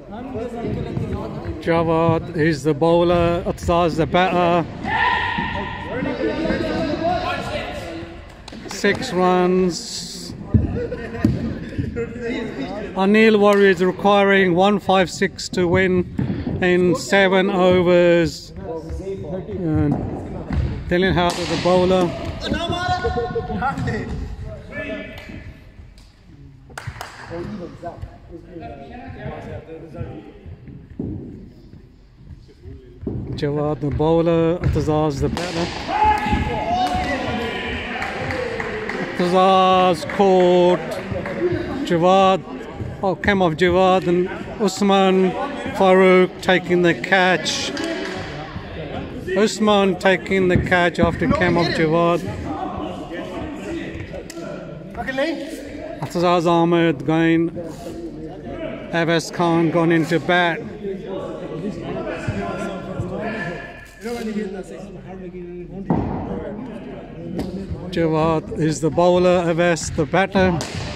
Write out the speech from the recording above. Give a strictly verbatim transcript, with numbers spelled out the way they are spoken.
Jawad is the bowler, Atazaz the batter. Six runs. Anil Warriors requiring one five six to win in seven overs. And Dylan Howard the bowler. Jawad the bowler, Atazaz the batter. Atazaz caught Jawad, oh, came off Jawad, and Usman Farooq taking the catch. Usman taking the catch after came off Jawad. Atazaz Ahmed going, Avas Khan gone into bat. Jawad is the bowler, Avas the batter.